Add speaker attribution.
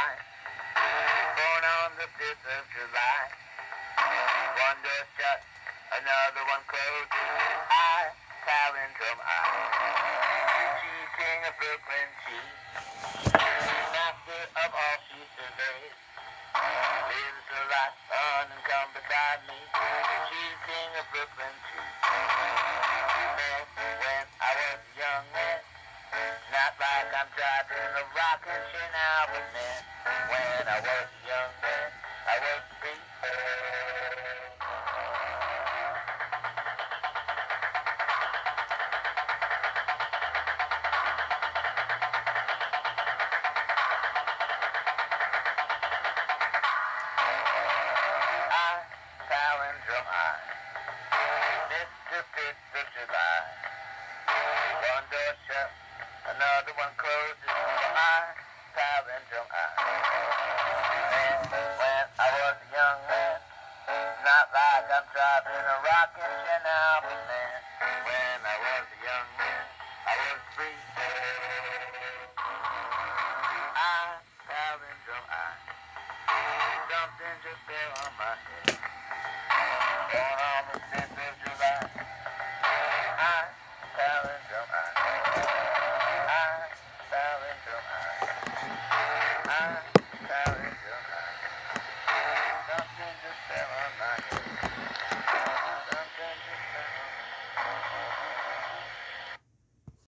Speaker 1: I, born on the 5th of July. One door shut, another one closed. I, palindrome I. She king of Brooklyn, she, master of all she surveys. Lives a life unencumbered by me. She's king of Brooklyn, she. When I was a young man, not like I'm driving a rockin' shit now, but man, when I was a young man, I was free. I, palindrome I, Mr. 5th of July. One door shut, another one closes. I, palindrome I. When I was a young man, not like I'm driving a rockin' shit now, but man, when I was a young man, I was free. I, palindrome I. Something just fell on my head.